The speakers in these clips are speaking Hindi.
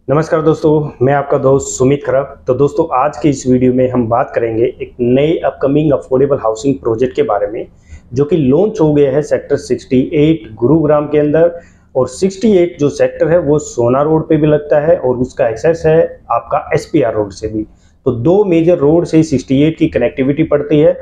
नमस्कार दोस्तों, मैं आपका दोस्त सुमित खरब। तो दोस्तों, आज की इस वीडियो में हम बात करेंगे एक नए अपकमिंग अफोर्डेबल हाउसिंग प्रोजेक्ट के बारे में, जो कि लॉन्च हो गया है सेक्टर 68 गुरुग्राम के अंदर। और 68 जो सेक्टर है वो सोना रोड पे भी लगता है और उसका एक्सेस है आपका एसपीआर रोड से भी। तो दो मेजर रोड से 68 की कनेक्टिविटी पड़ती है।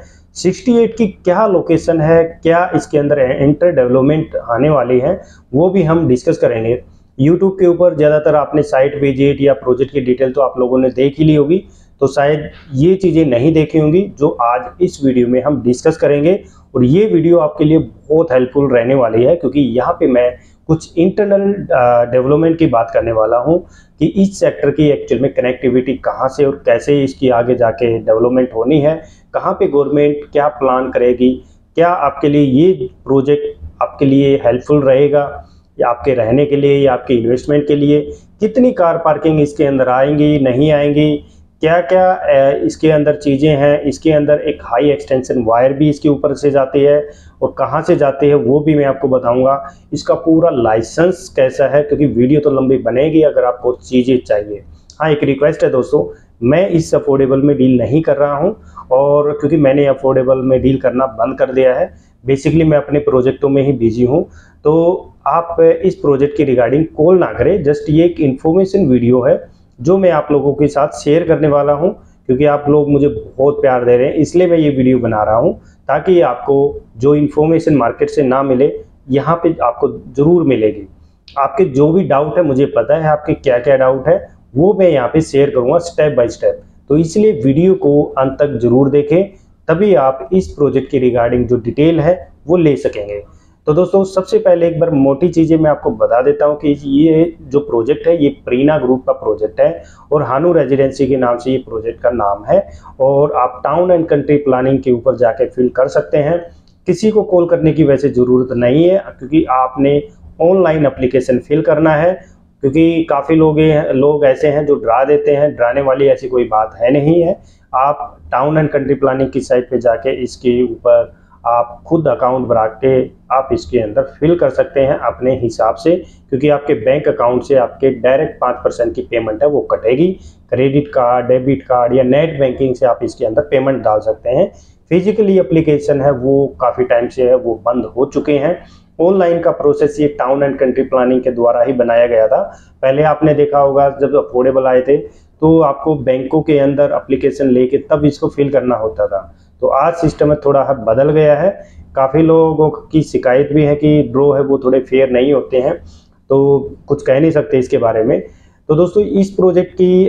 68 की क्या लोकेशन है, क्या इसके अंदर इंटर डेवलपमेंट आने वाली है, वो भी हम डिस्कस करेंगे। यूट्यूब के ऊपर ज़्यादातर आपने साइट विजिट या प्रोजेक्ट की डिटेल तो आप लोगों ने देख ही ली होगी, तो शायद ये चीज़ें नहीं देखी होंगी जो आज इस वीडियो में हम डिस्कस करेंगे। और ये वीडियो आपके लिए बहुत हेल्पफुल रहने वाली है, क्योंकि यहाँ पे मैं कुछ इंटरनल डेवलपमेंट की बात करने वाला हूँ कि इस सेक्टर की एक्चुअल में कनेक्टिविटी कहाँ से और कैसे इसकी आगे जाके डेवलपमेंट होनी है, कहाँ पे गवर्नमेंट क्या प्लान करेगी, क्या आपके लिए ये प्रोजेक्ट आपके लिए हेल्पफुल रहेगा या आपके रहने के लिए या आपके इन्वेस्टमेंट के लिए, कितनी कार पार्किंग इसके अंदर आएंगी नहीं आएंगी, क्या क्या इसके अंदर चीज़ें हैं। इसके अंदर एक हाई एक्सटेंशन वायर भी इसके ऊपर से जाती है और कहाँ से जाती है वो भी मैं आपको बताऊंगा। इसका पूरा लाइसेंस कैसा है, क्योंकि वीडियो तो लंबी बनेगी अगर आपको चीज़ें चाहिए। हाँ, एक रिक्वेस्ट है दोस्तों, मैं इस अफोर्डेबल में डील नहीं कर रहा हूँ, और क्योंकि मैंने अफोर्डेबल में डील करना बंद कर दिया है। बेसिकली मैं अपने प्रोजेक्टों में ही बिजी हूँ। तो आप इस प्रोजेक्ट की रिगार्डिंग कॉल ना करें, जस्ट ये एक इन्फॉर्मेशन वीडियो है जो मैं आप लोगों के साथ शेयर करने वाला हूं, क्योंकि आप लोग मुझे बहुत प्यार दे रहे हैं, इसलिए मैं ये वीडियो बना रहा हूं, ताकि आपको जो इन्फॉर्मेशन मार्केट से ना मिले यहाँ पे आपको ज़रूर मिलेगी। आपके जो भी डाउट है, मुझे पता है आपके क्या क्या डाउट है, वो मैं यहाँ पे शेयर करूँगा स्टेप बाय स्टेप। तो इसलिए वीडियो को अंत तक ज़रूर देखें, तभी आप इस प्रोजेक्ट की रिगार्डिंग जो डिटेल है वो ले सकेंगे। तो दोस्तों, सबसे पहले एक बार मोटी चीज़ें मैं आपको बता देता हूं कि ये जो प्रोजेक्ट है ये प्रीना ग्रुप का प्रोजेक्ट है और हानू रेजिडेंसी के नाम से ये प्रोजेक्ट का नाम है। और आप टाउन एंड कंट्री प्लानिंग के ऊपर जाके फिल कर सकते हैं। किसी को कॉल करने की वैसे ज़रूरत नहीं है, क्योंकि आपने ऑनलाइन एप्लीकेशन फिल करना है। क्योंकि काफ़ी लोग ऐसे हैं जो डरा देते हैं, डराने वाली ऐसी कोई बात है नहीं है। आप टाउन एंड कंट्री प्लानिंग की साइट पे जाके इसके ऊपर आप खुद अकाउंट बना के आप इसके अंदर फिल कर सकते हैं अपने हिसाब से, क्योंकि आपके बैंक अकाउंट से आपके डायरेक्ट 5% की पेमेंट है वो कटेगी। क्रेडिट कार्ड, डेबिट कार्ड या नेट बैंकिंग से आप इसके अंदर पेमेंट डाल सकते हैं। फिजिकली एप्लीकेशन है वो काफ़ी टाइम से है वो बंद हो चुके हैं। ऑनलाइन का प्रोसेस ये टाउन एंड कंट्री प्लानिंग के द्वारा ही बनाया गया था। पहले आपने देखा होगा जब अफोर्डेबल आए थे तो आपको बैंकों के अंदर एप्लीकेशन लेके तब इसको फिल करना होता था। तो आज सिस्टम थोड़ा बदल गया है। काफ़ी लोगों की शिकायत भी है कि ड्रॉ है वो थोड़े फेयर नहीं होते हैं, तो कुछ कह नहीं सकते इसके बारे में। तो दोस्तों, इस प्रोजेक्ट की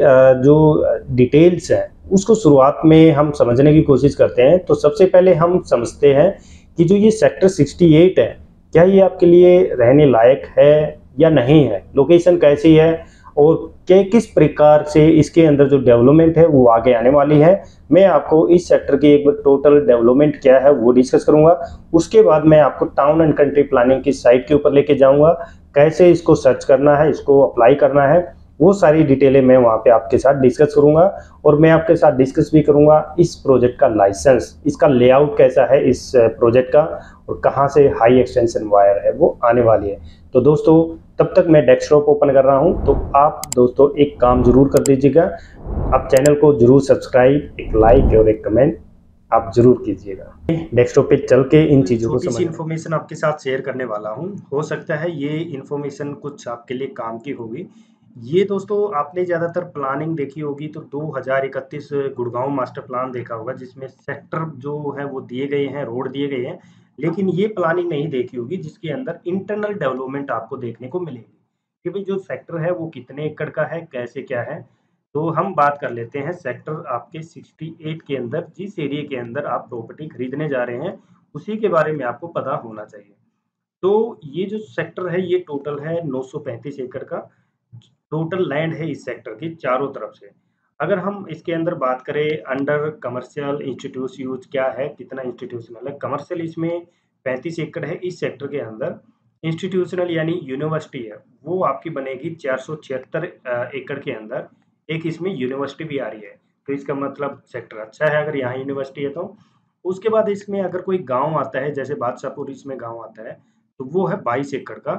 जो डिटेल्स हैं उसको शुरुआत में हम समझने की कोशिश करते हैं। तो सबसे पहले हम समझते हैं कि जो ये सेक्टर 68 है, क्या ये आपके लिए रहने लायक है या नहीं है, लोकेशन कैसी है और किस प्रकार से इसके अंदर जो डेवलपमेंट है वो आगे आने वाली है। मैं आपको इस सेक्टर की एक बार टोटल डेवलपमेंट क्या है वो डिस्कस करूंगा। उसके बाद मैं आपको टाउन एंड कंट्री प्लानिंग की साइट के ऊपर लेके जाऊंगा, कैसे इसको सर्च करना है, इसको अप्लाई करना है, वो सारी डिटेलें मैं वहाँ पे आपके साथ डिस्कस करूंगा। और मैं आपके साथ डिस्कस भी करूंगा इस प्रोजेक्ट का लाइसेंस, इसका लेआउट कैसा है इस प्रोजेक्ट का, और कहाँ से हाई एक्सटेंशन वायर है वो आने वाली है। तो दोस्तों, तब तक मैं डेस्कटॉप ओपन कर रहा हूं। तो आप दोस्तों एक काम जरूर कर दीजिएगा, आप चैनल को जरूर सब्सक्राइब, एक लाइक और एक कमेंट आप जरूर कीजिएगा। डेस्कटॉप पे चल के इन चीज़ों को समझ इन्फॉर्मेशन आपके साथ शेयर करने वाला हूं। हो सकता है ये इन्फॉर्मेशन कुछ आपके लिए काम की होगी। ये दोस्तों, आपने ज़्यादातर प्लानिंग देखी होगी तो 2031 गुड़गांव मास्टर प्लान देखा होगा, जिसमें सेक्टर जो है वो दिए गए हैं, रोड दिए गए हैं। लेकिन ये प्लानिंग नहीं देखी होगी जिसके अंदर इंटरनल डेवलपमेंट आपको देखने को मिलेगी कि भाई जो सेक्टर है वो कितने एकड़ का है, कैसे क्या है। तो हम बात कर लेते हैं सेक्टर आपके 68 के अंदर, जिस एरिया के अंदर आप प्रॉपर्टी खरीदने जा रहे हैं उसी के बारे में आपको पता होना चाहिए। तो ये जो सेक्टर है ये टोटल है 935 एकड़ का टोटल लैंड है इस सेक्टर की चारों तरफ से। अगर हम इसके अंदर बात करें अंडर कमर्शियल इंस्टीट्यूट यूज क्या है, कितना इंस्टीट्यूशनल है, कमर्शियल इसमें 35 एकड़ है इस सेक्टर के अंदर। इंस्टीट्यूशनल यानी यूनिवर्सिटी है वो आपकी बनेगी 476 एकड़ के अंदर। एक इसमें यूनिवर्सिटी भी आ रही है, तो इसका मतलब सेक्टर अच्छा है अगर यहाँ यूनिवर्सिटी है तो। उसके बाद इसमें अगर कोई गांव आता है, जैसे बादशाहपुर इसमें गांव आता है, तो वो है 22 एकड़ का,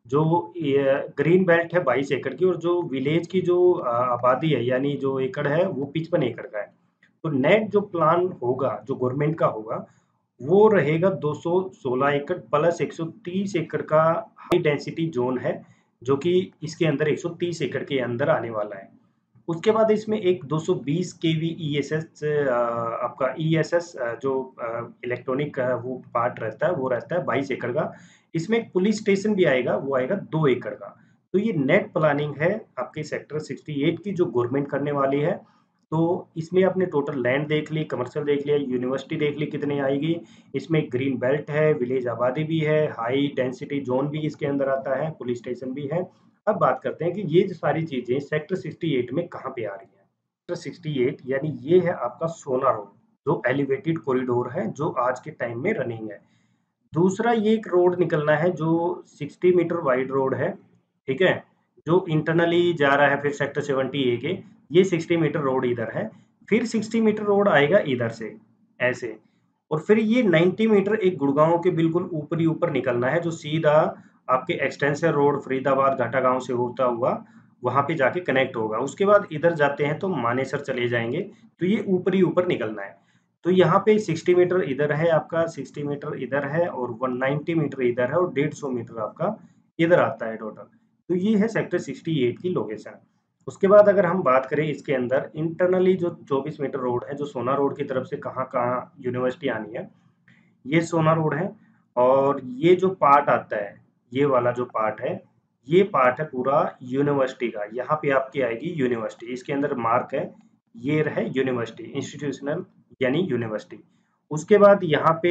जो ये ग्रीन बेल्ट है 22 एकड़ की, और जो विलेज की जो आबादी है यानी जो एकड़ है वो 55 एकड़ का है। तो नेट जो प्लान होगा, जो गवर्नमेंट का होगा, वो रहेगा 216 एकड़ प्लस 130 एकड़ का हाई डेंसिटी जोन है, जो कि इसके अंदर 130 एकड़ के अंदर आने वाला है। उसके बाद इसमें एक 220 केवी ईएसएस आपका ईएसएस जो इलेक्ट्रॉनिक का वो पार्ट रहता है, वो रहता है 22 एकड़ का। इसमें एक पुलिस स्टेशन भी आएगा, वो आएगा 2 एकड़ का। तो ये नेट प्लानिंग है आपके सेक्टर 68 की, जो गवर्नमेंट करने वाली है। तो इसमें आपने टोटल लैंड देख ली, कमर्शियल देख लिया, यूनिवर्सिटी देख ली कितनी आएगी। इसमें ग्रीन बेल्ट है, विलेज आबादी भी है, हाई डेंसिटी जोन भी इसके अंदर आता है, पुलिस स्टेशन भी है। अब बात करते हैं कि ये जो सारी चीजें सेक्टर 68 में कहाँ पे आ रही हैं। सेक्टर 68 यानी ये है आपका सोना रोड, जो एलिवेटेड कॉरिडोर है, जो आज के टाइम में रनिंग है। दूसरा ये एक रोड निकलना है जो 60 मीटर वाइड रोड है, ठीक है, जो इंटरनली जा रहा है फिर सेक्टर 70 ए के। ये 60 मीटर रोड इधर है, फिर 60 मीटर रोड आएगा इधर से ऐसे, और फिर ये 90 मीटर एक गुड़गांव के बिल्कुल ऊपरी ऊपर निकलना है, जो सीधा आपके एक्सटेंशन रोड फरीदाबाद घाटा गांव से होता हुआ वहां पे जाके कनेक्ट होगा। उसके बाद इधर जाते हैं तो मानेसर चले जाएंगे। तो ये ऊपरी ऊपर निकलना है। तो यहाँ पे 60 मीटर इधर है आपका, 60 मीटर इधर है, और 190 मीटर इधर है, और 150 मीटर आपका इधर आता है टोटल। तो ये है सेक्टर 68 की लोकेशन। उसके बाद अगर हम बात करें इसके अंदर इंटरनली जो 24 मीटर रोड है, जो सोना रोड की तरफ से कहाँ कहाँ यूनिवर्सिटी आनी है, ये सोना रोड है। और ये जो पार्ट आता है, ये वाला जो पार्ट है, ये पार्ट है पूरा यूनिवर्सिटी का। यहाँ पे आपकी आएगी यूनिवर्सिटी, इसके अंदर मार्क है, ये रहे यूनिवर्सिटी, इंस्टीट्यूशनल यानी यूनिवर्सिटी। उसके बाद यहाँ पे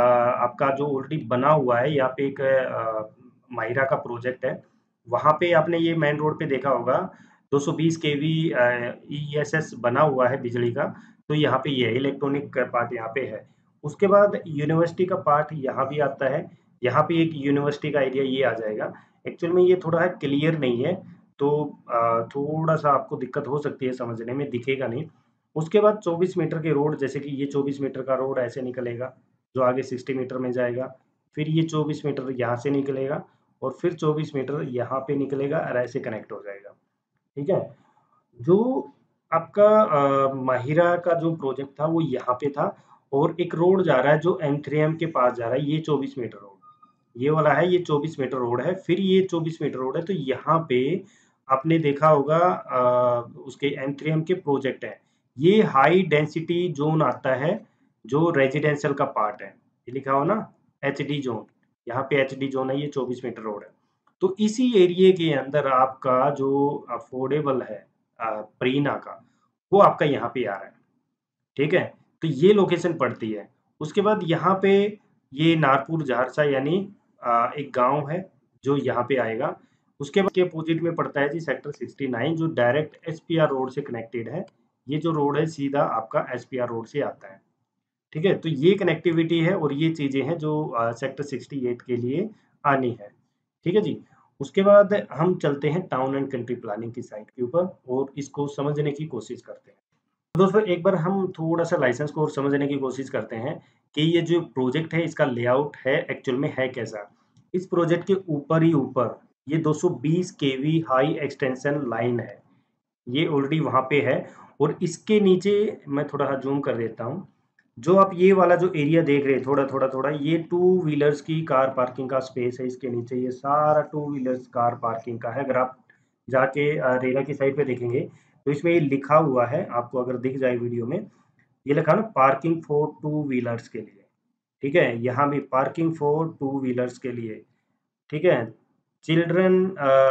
आपका जो ऑलरेडी बना हुआ है, यहाँ पे एक माहिरा का प्रोजेक्ट है। वहाँ पे आपने ये मेन रोड पे देखा होगा 220 केवी ईएसएस बना हुआ है बिजली का। तो यहाँ पे ये इलेक्ट्रॉनिक पार्ट यहाँ पे है। उसके बाद यूनिवर्सिटी का पार्ट यहाँ भी आता है। यहाँ पे एक यूनिवर्सिटी का एरिया ये आ जाएगा। एक्चुअल में ये थोड़ा क्लियर नहीं है, तो थोड़ा सा आपको दिक्कत हो सकती है समझने में, दिखेगा नहीं। उसके बाद 24 मीटर के रोड, जैसे कि ये 24 मीटर का रोड ऐसे निकलेगा, जो आगे 60 मीटर में जाएगा। फिर ये 24 मीटर यहाँ से निकलेगा, और फिर 24 मीटर यहाँ पे निकलेगा और ऐसे कनेक्ट हो जाएगा। ठीक है। जो आपका माहिरा का जो प्रोजेक्ट था वो यहाँ पे था, और एक रोड जा रहा है जो M3M के पास जा रहा है, ये 24 मीटर रोड, ये वाला है, ये 24 मीटर रोड है। फिर ये 24 मीटर रोड है, तो यहाँ पे आपने देखा होगा उसके M3M के प्रोजेक्ट है। ये हाई डेंसिटी जोन आता है, जो रेजिडेंशियल का पार्ट है, ये लिखा हो ना HD जोन, यहाँ पे HD जोन है, ये 24 मीटर रोड है। तो इसी एरिए के अंदर आपका जो अफोर्डेबल है प्रीना का, वो आपका यहाँ पे आ रहा है। ठीक है, तो ये लोकेशन पड़ती है। उसके बाद यहाँ पे ये नारपुर झारसा यानी एक गांव है, जो यहाँ पे आएगा। उसके बाद के अपोजिट में पड़ता है जी सेक्टर 69, जो डायरेक्ट SPR रोड से कनेक्टेड है। ये जो रोड है सीधा आपका SPR रोड से आता है। ठीक है, तो ये कनेक्टिविटी है, और ये चीजें हैं जो सेक्टर 68 के लिए आनी है। ठीक है जी। उसके बाद हम चलते हैं टाउन एंड कंट्री प्लानिंग की साइड के ऊपर, और इसको समझने की कोशिश करते हैं। तो दोस्तों एक बार हम थोड़ा सा लाइसेंस को और समझने की कोशिश करते हैं कि ये जो प्रोजेक्ट है इसका लेआउट है एक्चुअल में है कैसा। इस प्रोजेक्ट के ऊपर ही ऊपर ये 220 केवी हाई एक्सटेंशन लाइन है, ये ऑलरेडी वहां पे है। और इसके नीचे मैं थोड़ा जूम कर देता हूँ, जो आप ये वाला जो एरिया देख रहे हैं थोड़ा थोड़ा थोड़ा, ये टू व्हीलर्स की कार पार्किंग का स्पेस है। इसके नीचे ये सारा टू व्हीलर्स कार पार्किंग का है। अगर आप जाके रेरा की साइड पे देखेंगे तो इसमें ये लिखा हुआ है, आपको अगर दिख जाए वीडियो में, ये लिखा ना पार्किंग फॉर टू व्हीलर्स के लिए। ठीक है, यहाँ भी पार्किंग फॉर टू व्हीलर्स के लिए। ठीक है, children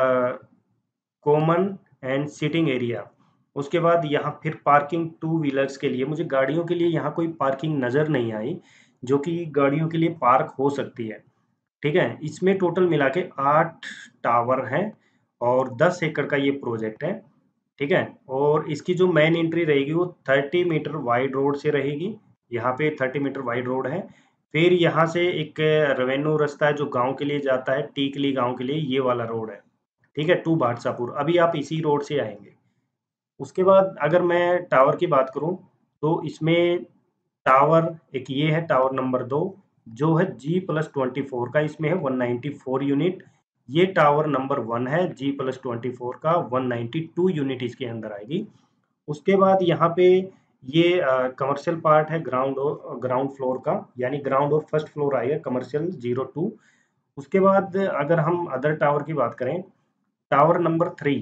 common and sitting area. उसके बाद यहाँ फिर पार्किंग टू व्हीलर्स के लिए, मुझे गाड़ियों के लिए यहाँ कोई पार्किंग नज़र नहीं आई, जो कि गाड़ियों के लिए पार्क हो सकती है। ठीक है, इसमें टोटल मिला के 8 टावर हैं, और 10 एकड़ का ये प्रोजेक्ट है। ठीक है, और इसकी जो मेन एंट्री रहेगी वो 30 मीटर वाइड रोड से रहेगी। यहाँ पे 30 मीटर वाइड रोड है। फिर यहाँ से एक रेवेन्यू रास्ता है जो गांव के लिए जाता है, टीकली गांव के लिए, ये वाला रोड है। ठीक है, टू बादशाहपुर, अभी आप इसी रोड से आएंगे। उसके बाद अगर मैं टावर की बात करूं, तो इसमें टावर एक ये है, टावर नंबर 2, जो है G+24 का, इसमें है 194 यूनिट। ये टावर नंबर 1 है G+24 का, 192 यूनिट इसके अंदर आएगी। उसके बाद यहाँ पे ये कमर्शियल पार्ट है ग्राउंड फ्लोर का, यानी ग्राउंड और फर्स्ट फ्लोर आएगा कमर्शियल 02। उसके बाद अगर हम अदर टावर की बात करें, टावर नंबर 3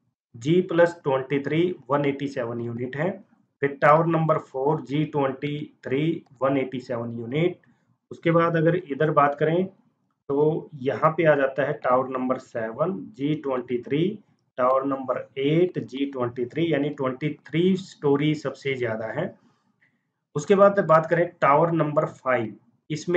G+23 187 यूनिट है। फिर टावर नंबर 4 G23 187 यूनिट। उसके बाद अगर इधर बात करें तो यहाँ पे आ जाता है tower number 7 G23, tower number 8 G23, यानी 23 स्टोरी सबसे ज्यादा है। उसके बाद बात करें टावर नंबर 5, इसमें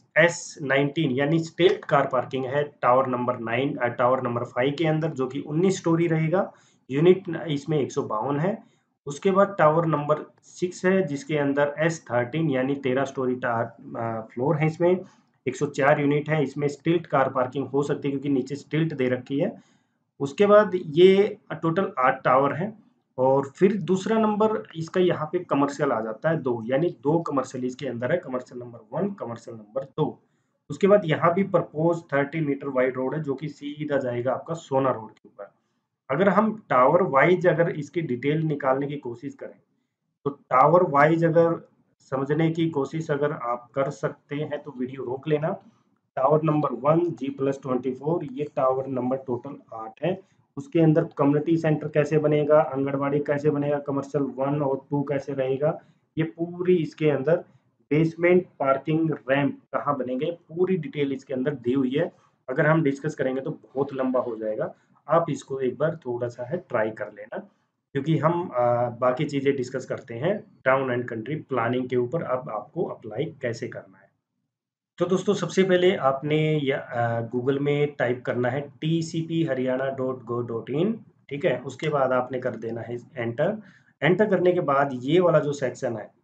S19 यानी स्टेट कार पार्किंग है टावर नंबर 9 टावर नंबर 5 के अंदर, जो कि 19 स्टोरी रहेगा। यूनिट इसमें 152 है। उसके बाद टावर नंबर 6 है जिसके अंदर S13 यानी 13 स्टोरी फ्लोर है। इसमें 104 यूनिट है। इसमें स्टिल्ट कार पार्किंग हो सकती है क्योंकि नीचे स्टिल्ट दे रखी है। उसके बाद ये टोटल 8 टावर हैं। और फिर दूसरा नंबर इसका यहाँ पे कमर्शियल आ जाता है 2, यानी 2 कमर्शियल इसके अंदर है, कमर्शियल नंबर 1, कमर्शियल नंबर 2। उसके बाद यहाँ भी प्रपोज 30 मीटर वाइड रोड है जो कि सीधा जाएगा आपका सोना रोड के ऊपर। अगर हम टावर वाइज अगर इसकी डिटेल निकालने की कोशिश करें, तो टावर वाइज अगर समझने की कोशिश अगर आप कर सकते हैं तो वीडियो रोक लेना। टावर नंबर 1 G+24, ये टावर नंबर टोटल 8 है। उसके अंदर कम्युनिटी सेंटर कैसे बनेगा, आंगनबाड़ी कैसे बनेगा, कमर्शियल 1 और 2 कैसे रहेगा, ये पूरी इसके अंदर बेसमेंट पार्किंग रैंप कहाँ बनेंगे, पूरी डिटेल इसके अंदर दी हुई है। अगर हम डिस्कस करेंगे तो बहुत लंबा हो जाएगा। आप इसको एक बार थोड़ा सा है ट्राई कर लेना, क्योंकि हम बाकी चीज़ें डिस्कस करते हैं टाउन एंड कंट्री प्लानिंग के ऊपर, अब आपको अप्लाई कैसे करना है। तो दोस्तों सबसे पहले आपने गूगल में टाइप करना है tcpharyana.go.in, ठीक है। उसके बाद आपने कर देना है एंटर। एंटर करने के बाद ये वाला जो सेक्शन है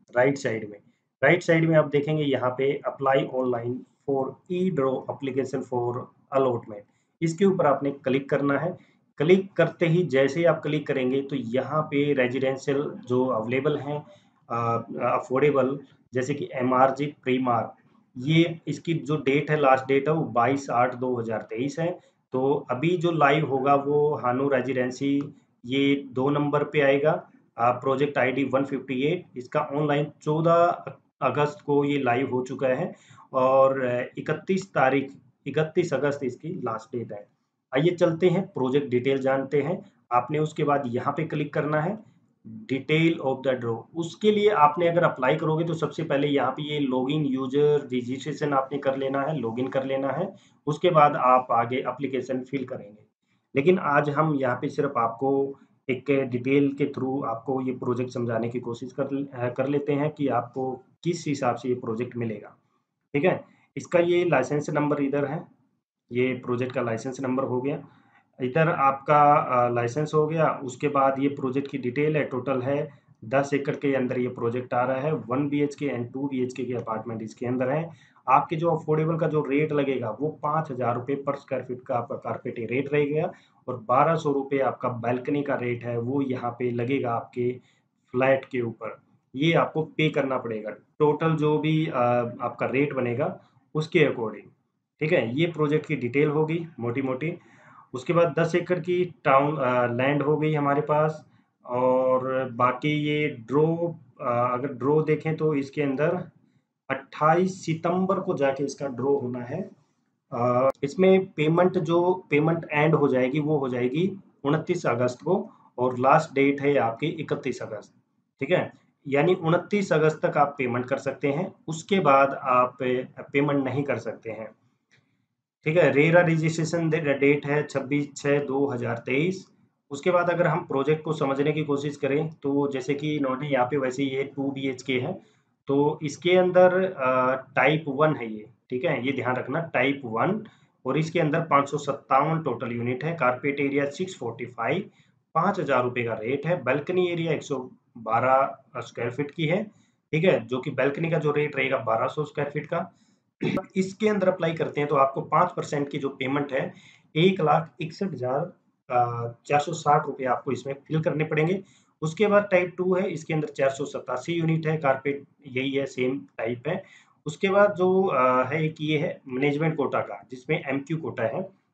राइट साइड में आप देखेंगे यहाँ पे apply online for e draw application for allotment, इसके ऊपर आपने क्लिक करना है। क्लिक करते ही जैसे ही आप क्लिक करेंगे तो यहाँ पे रेजिडेंशियल जो अवेलेबल हैं अफोर्डेबल, जैसे कि एमआरजी प्रीमार, ये इसकी जो डेट है लास्ट डेट है वो 22/8/2023 है। तो अभी जो लाइव होगा वो हानो रेजिडेंसी, ये 2 नंबर पे आएगा। प्रोजेक्ट आईडी 158, इसका ऑनलाइन 14 अगस्त को ये लाइव हो चुका है। और 31 अगस्त इसकी लास्ट डेट है। आइए चलते हैं प्रोजेक्ट डिटेल जानते हैं। आपने उसके बाद यहाँ पे क्लिक करना है डिटेल ऑफ द ड्रॉ। उसके लिए आपने अगर अप्लाई करोगे तो सबसे पहले यहाँ पे ये लॉगिन यूजर रजिस्ट्रेशन आपने कर लेना है, लॉगिन कर लेना है। उसके बाद आप आगे एप्लीकेशन फिल करेंगे। लेकिन आज हम यहाँ पे सिर्फ आपको एक डिटेल के थ्रू आपको ये प्रोजेक्ट समझाने की कोशिश कर लेते हैं कि आपको किस हिसाब से ये प्रोजेक्ट मिलेगा, ठीक है। इसका ये लाइसेंस नंबर इधर है, ये प्रोजेक्ट का लाइसेंस नंबर हो गया। इधर आपका लाइसेंस हो गया। उसके बाद ये प्रोजेक्ट की डिटेल है, टोटल है 10 एकड़ के अंदर ये प्रोजेक्ट आ रहा है। 1 BHK एंड 2 BHK के अपार्टमेंट इसके अंदर है। आपके जो अफोर्डेबल का जो रेट लगेगा वो 5,000 रुपये पर स्क्वायर फीट का आपका कारपेट रेट रहेगा। और 1200 रुपये आपका बैल्कनी का रेट है, वो यहाँ पे लगेगा आपके फ्लैट के ऊपर। ये आपको पे करना पड़ेगा टोटल जो भी आपका रेट बनेगा उसके अकॉर्डिंग, ठीक है। ये प्रोजेक्ट की डिटेल होगी मोटी मोटी। उसके बाद 10 एकड़ की टाउन लैंड हो गई हमारे पास। और बाकी ये ड्रॉ, अगर ड्रॉ देखें तो इसके अंदर 28 सितंबर को जाके इसका ड्रॉ होना है। इसमें पेमेंट एंड हो जाएगी वो हो जाएगी 29 अगस्त को। और लास्ट डेट है आपकी 31 अगस्त, ठीक है। यानी 29 अगस्त तक आप पेमेंट कर सकते हैं, उसके बाद आप पेमेंट नहीं कर सकते हैं, ठीक है। रेरा रजिस्ट्रेशन डेट है 26/6/2023। उसके बाद अगर हम प्रोजेक्ट को समझने की कोशिश करें तो जैसे कि इन्होंने यहाँ पे वैसे ये 2 BHK है, तो इसके अंदर टाइप 1 है ये, ठीक है। ये ध्यान रखना टाइप 1। और इसके अंदर 557 टोटल यूनिट है। कारपेट एरिया 645, 5,000 रुपये का रेट है। बैल्कनी एरिया 112 स्क्वायर फीट की है, ठीक है, जो कि बैल्कनी का जो रेट रहेगा 1200 स्क्वायर फीट का। इसके अंदर अप्लाई करते हैं तो आपको 5% की जो पेमेंट है 1,61,460 रुपये आपको इसमें फिल करने पड़ेंगे। उसके बाद टाइप 2 है, इसके अंदर 487 यूनिट है, कारपेट यही है, सेम टाइप है। उसके बाद जो है एक ये है मैनेजमेंट कोटा का, जिसमें MQ कोटा है।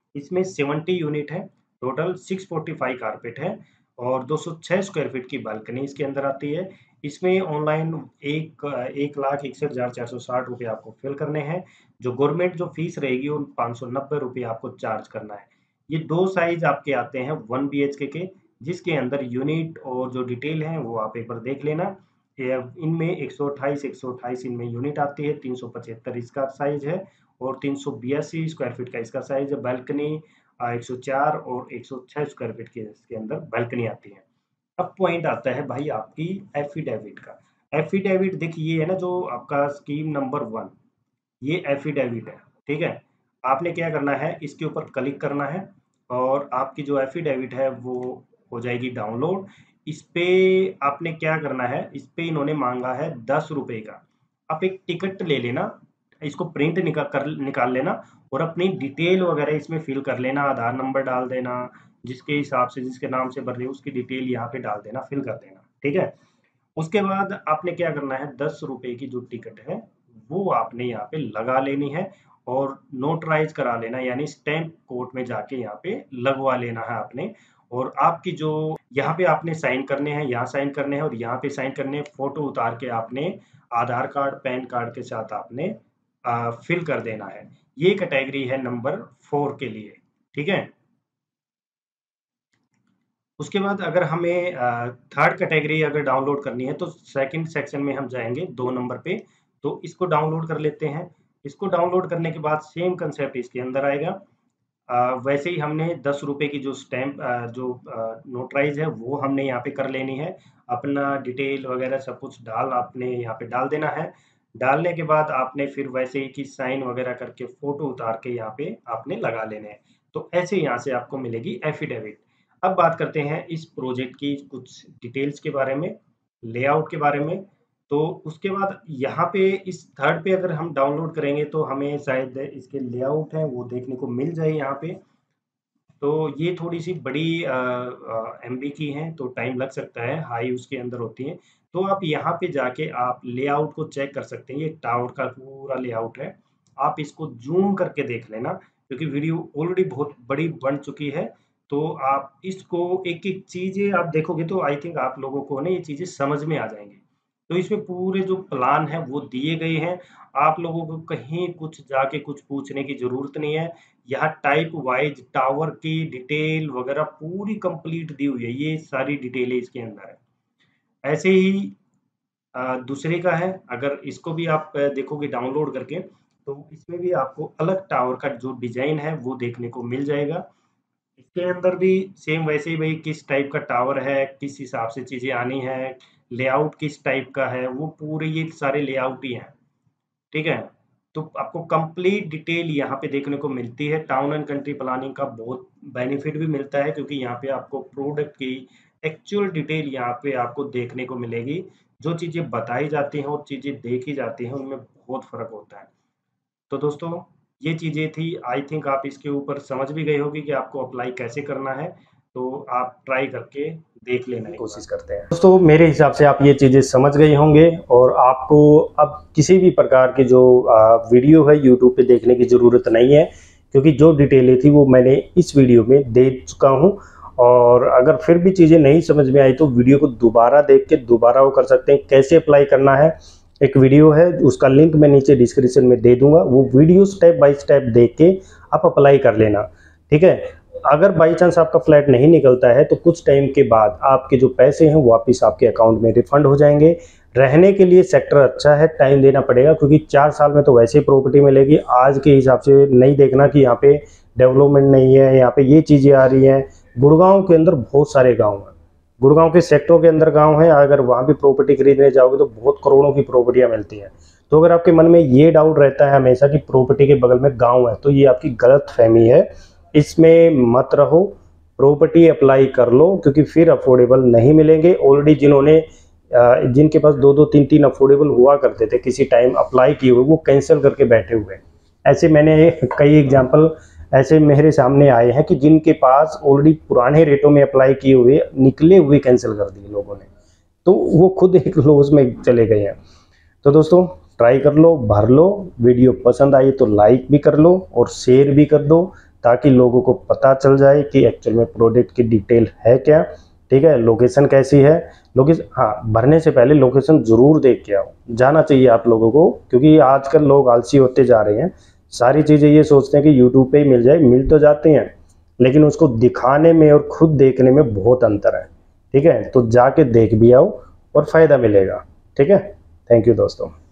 इसमें 70 यूनिट है, टोटल 645 कारपेट है और 206 स्क्वायर फीट की बालकनी इसके अंदर आती है। इसमें ऑनलाइन 1,61,460 रुपये आपको फिल करने हैं। जो गवर्नमेंट जो फीस रहेगी वो 590 रुपये आपको चार्ज करना है। ये 2 साइज़ आपके आते हैं 1 बीएचके के, जिसके अंदर यूनिट और जो डिटेल है वो आप एक बार देख लेना। इनमें 128 इनमें यूनिट आती है, 375 इसका साइज़ है और 382 स्क्वायर फीट का इसका साइज़ है। बालकनी 104 और 106 स्क्वायर फीट के इसके अंदर बालकनी आती है। अब पॉइंट आता है भाई आपकी एफिडेविट का। एफिडेविट देखिए ये है ना जो आपका स्कीम नंबर 1, ये एफिडेविट है, ठीक है? आपने क्या करना है, इसके ऊपर क्लिक करना है और आपकी जो एफिडेविट है वो हो जाएगी डाउनलोड। इस पे आपने क्या करना है, इस पे इन्होंने माँगा है 10 रुपए का। आप एक टिकट ले लेना, इसको प्रिंट निकाल लेना और अपनी डिटेल वगैरह इसमें फिल कर लेना, आधार नंबर डाल देना, जिसके हिसाब से जिसके नाम से भर रहे हो उसकी डिटेल यहाँ पे डाल देना, फिल कर देना, ठीक है? उसके बाद आपने क्या करना है, 10 रुपए की जो टिकट है वो आपने यहाँ पे लगा लेनी है और नोटराइज करा लेना, यानी स्टैम्प कोर्ट में जाके यहाँ पे लगवा लेना है आपने। और आपकी जो यहाँ पे आपने साइन करने हैं, यहाँ साइन करने हैं और यहाँ पे साइन करने हैं। फोटो उतार के आपने आधार कार्ड, पैन कार्ड के साथ आपने फिल कर देना है। ये कैटेगरी है नंबर 4 के लिए, ठीक है? उसके बाद अगर हमें थर्ड कैटेगरी अगर डाउनलोड करनी है तो सेकंड सेक्शन में हम जाएँगे 2 नंबर पे, तो इसको डाउनलोड कर लेते हैं। इसको डाउनलोड करने के बाद सेम कंसेप्ट इसके अंदर आएगा। वैसे ही हमने 10 रुपए की जो स्टैम्प नोटराइज़ है वो हमने यहाँ पे कर लेनी है। अपना डिटेल वगैरह सब कुछ आपने यहाँ पे डाल देना है। डालने के बाद आपने फिर वैसे ही कि साइन वगैरह करके फ़ोटो उतार के यहाँ पे आपने लगा लेने हैं। तो ऐसे यहाँ से आपको मिलेगी एफिडेविट। अब बात करते हैं इस प्रोजेक्ट की कुछ डिटेल्स के बारे में, लेआउट के बारे में। तो उसके बाद यहाँ पे इस थर्ड पे अगर हम डाउनलोड करेंगे तो हमें शायद इसके लेआउट है वो देखने को मिल जाए यहाँ पे। तो ये थोड़ी-सी बड़ी एमबी की हैं तो टाइम लग सकता है, हाई उसके अंदर होती हैं। तो आप यहाँ पे जाके आप लेआउट को चेक कर सकते हैं, ये टावर का पूरा लेआउट है। आप इसको ज़ूम करके देख लेना क्योंकि वीडियो ऑलरेडी बहुत बड़ी बन चुकी है। तो आप इसको एक-एक चीज़ें आप देखोगे तो आई थिंक आप लोगों को ना ये चीज़ें समझ में आ जाएँगी। तो इसमें पूरे जो प्लान है वो दिए गए हैं। आप लोगों को कहीं कुछ जाके कुछ पूछने की ज़रूरत नहीं है। यहाँ टाइप वाइज़ टावर की डिटेल वगैरह पूरी कंप्लीट दी हुई है। ये सारी डिटेलें इसके अंदर है। ऐसे ही दूसरे का है, अगर इसको भी आप देखोगे डाउनलोड करके, तो इसमें भी आपको अलग टावर का जो डिज़ाइन है वो देखने को मिल जाएगा। इसके अंदर भी सेम वैसे ही भई किस टाइप का टावर है, किस हिसाब से चीज़ें आनी है, लेआउट किस टाइप का है, वो पूरे ये सारे लेआउट ही हैं, ठीक है? तो आपको कंप्लीट डिटेल यहाँ पे देखने को मिलती है। टाउन एंड कंट्री प्लानिंग का बहुत बेनिफिट भी मिलता है क्योंकि यहाँ पे आपको प्रोडक्ट की एक्चुअल डिटेल यहाँ पे आपको देखने को मिलेगी। जो चीज़ें बताई जाती हैं और चीज़ें देखी जाती हैं, उनमें बहुत फ़र्क होता है। तो दोस्तों ये चीज़ें थी, आई थिंक आप इसके ऊपर समझ भी गए होंगे कि आपको अप्लाई कैसे करना है, तो आप ट्राई करके देख लेना कोशिश करते हैं। दोस्तों मेरे हिसाब से आप ये चीज़ें समझ गए होंगे और आपको अब किसी भी प्रकार की जो वीडियो है यूट्यूब पे देखने की ज़रूरत नहीं है क्योंकि जो डिटेलें थी वो मैंने इस वीडियो में दे चुका हूँ। और अगर फिर भी चीज़ें नहीं समझ में आई तो वीडियो को दोबारा देख के दोबारा वो कर सकते हैं। कैसे अप्लाई करना है, एक वीडियो है उसका लिंक मैं नीचे डिस्क्रिप्शन में दे दूंगा, वो वीडियो स्टेप बाय स्टेप देख के आप अप्लाई कर लेना, ठीक है? अगर बाई चांस आपका फ्लैट नहीं निकलता है तो कुछ टाइम के बाद आपके जो पैसे हैं वापस आपके अकाउंट में रिफंड हो जाएंगे। रहने के लिए सेक्टर अच्छा है, टाइम देना पड़ेगा क्योंकि 4 साल में तो वैसे ही प्रॉपर्टी मिलेगी। आज के हिसाब से नहीं देखना कि यहाँ पे डेवलपमेंट नहीं है, यहाँ पे ये चीज़ें आ रही हैं। गुड़गांव के अंदर बहुत सारे गाँव हैं, गुड़गांव के सेक्टरों के अंदर गांव है, अगर वहाँ भी प्रॉपर्टी खरीदने जाओगे तो बहुत करोड़ों की प्रॉपर्टियाँ मिलती हैं। तो अगर आपके मन में ये डाउट रहता है हमेशा कि प्रॉपर्टी के बगल में गांव है, तो ये आपकी गलत फहमी है, इसमें मत रहो। प्रॉपर्टी अप्लाई कर लो क्योंकि फिर अफोर्डेबल नहीं मिलेंगे। ऑलरेडी जिनके पास 2-2 3-3 अफोर्डेबल हुआ करते थे किसी टाइम अप्लाई किए हुए, वो कैंसिल करके बैठे हुए हैं। ऐसे मैंने कई एग्जाम्पल ऐसे मेरे सामने आए हैं कि जिनके पास ऑलरेडी पुराने रेटों में अप्लाई किए हुए निकले हुए कैंसिल कर दिए लोगों ने, तो वो खुद एक लॉस में चले गए हैं। तो दोस्तों ट्राई कर लो, भर लो। वीडियो पसंद आई तो लाइक भी कर लो और शेयर भी कर दो ताकि लोगों को पता चल जाए कि एक्चुअल में प्रोडक्ट की डिटेल है क्या। ठीक है, लोकेशन कैसी है, लोकेशन, हाँ, भरने से पहले लोकेशन ज़रूर देख के आओ, जाना चाहिए आप लोगों को, क्योंकि आजकल लोग आलसी होते जा रहे हैं। सारी चीज़ें ये सोचते हैं कि यूट्यूब पे ही मिल जाए, मिल तो जाते हैं लेकिन उसको दिखाने में और खुद देखने में बहुत अंतर है। ठीक है, तो जाके देख भी आओ और फ़ायदा मिलेगा। ठीक है, थैंक यू दोस्तों।